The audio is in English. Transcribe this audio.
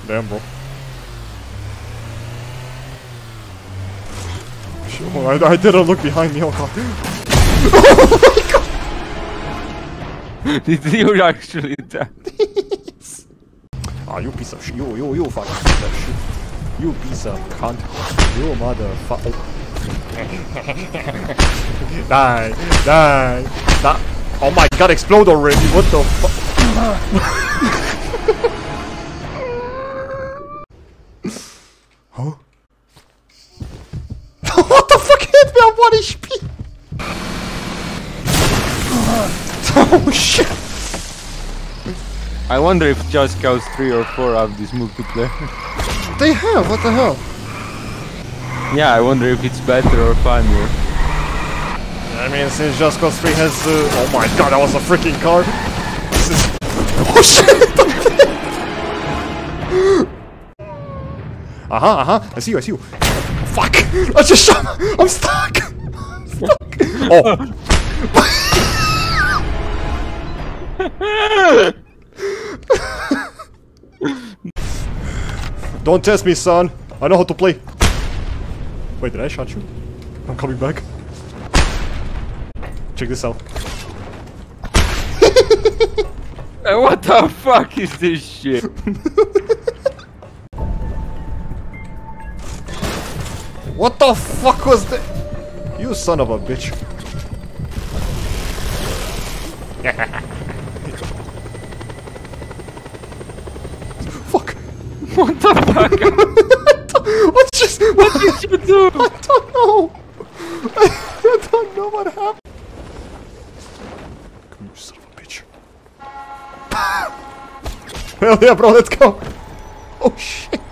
Damn, bro. I didn't look behind me, oh god. Oh my god! Did you actually die? Ah, you piece of shit. You fucking piece of shit. You piece of cunt. You motherfucker. Die. Oh my god, explode already. What the fuck? Huh? What the fuck hit me on 1 HP? Oh shit! I wonder if Just Cause 3 or 4 have this multiplayer. They have, what the hell? Yeah, I wonder if it's better or funnier. I mean, since Just Cause 3 has oh my god, that was a freaking car! This is... Oh shit! I see you. Fuck! I just shot! I'm stuck! Fuck! Oh! Don't test me, son. I know how to play. Wait, did I shot you? I'm coming back. Check this out. What the fuck is this shit? What the fuck was that? You son of a bitch. Fuck. What the fuck? What did you do? I don't know. I don't know what happened. Come here, you son of a bitch. Hell yeah, bro, let's go. Oh shit.